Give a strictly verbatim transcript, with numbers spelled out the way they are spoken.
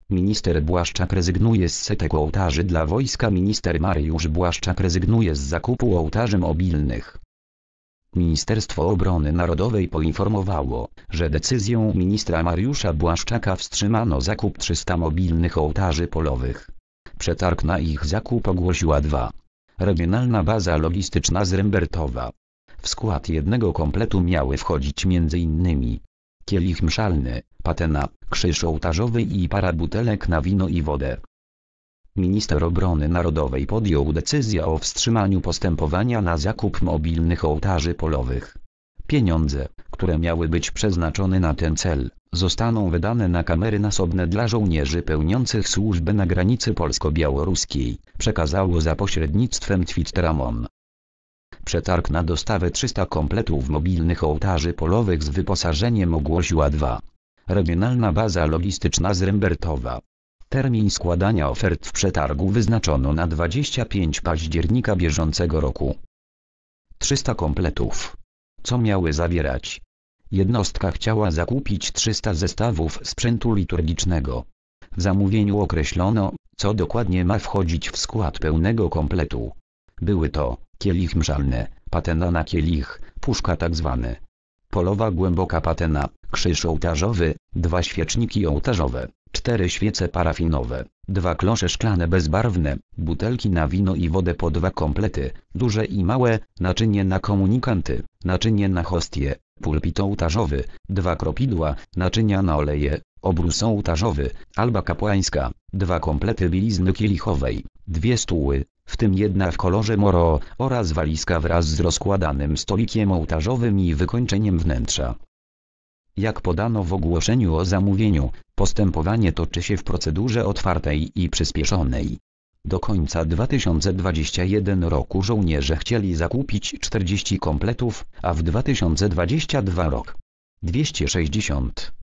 Minister Błaszczak rezygnuje z setek ołtarzy dla wojska. Minister Mariusz Błaszczak rezygnuje z zakupu ołtarzy mobilnych. Ministerstwo Obrony Narodowej poinformowało, że decyzją ministra Mariusza Błaszczaka wstrzymano zakup trzystu mobilnych ołtarzy polowych. Przetarg na ich zakup ogłosiła dwa. Regionalna baza logistyczna z Rembertowa. W skład jednego kompletu miały wchodzić między innymi kielich mszalny, patena, krzyż ołtarzowy i para butelek na wino i wodę. Minister Obrony Narodowej podjął decyzję o wstrzymaniu postępowania na zakup mobilnych ołtarzy polowych. Pieniądze, które miały być przeznaczone na ten cel, zostaną wydane na kamery nasobne dla żołnierzy pełniących służbę na granicy polsko-białoruskiej, przekazało za pośrednictwem Twittera M O N. Przetarg na dostawę trzystu kompletów mobilnych ołtarzy polowych z wyposażeniem ogłosiła dwa. Regionalna baza logistyczna z Rembertowa. Termin składania ofert w przetargu wyznaczono na dwudziestego piątego października bieżącego roku. trzysta kompletów. Co miały zawierać? Jednostka chciała zakupić trzysta zestawów sprzętu liturgicznego. W zamówieniu określono, co dokładnie ma wchodzić w skład pełnego kompletu. Były to kielich mszalny, patena na kielich, puszka tzw. polowa głęboka patena, krzyż ołtarzowy, dwa świeczniki ołtarzowe, cztery świece parafinowe, dwa klosze szklane bezbarwne, butelki na wino i wodę po dwa komplety, duże i małe, naczynie na komunikanty, naczynie na hostie, pulpit ołtarzowy, dwa kropidła, naczynia na oleje, obrus ołtarzowy, alba kapłańska, dwa komplety bielizny kielichowej, dwie stuły, w tym jedna w kolorze moro, oraz walizka wraz z rozkładanym stolikiem ołtarzowym i wykończeniem wnętrza. Jak podano w ogłoszeniu o zamówieniu, postępowanie toczy się w procedurze otwartej i przyspieszonej. Do końca dwa tysiące dwudziestego pierwszego roku żołnierze chcieli zakupić czterdzieści kompletów, a w dwa tysiące dwudziestym drugim rok dwieście sześćdziesiąt.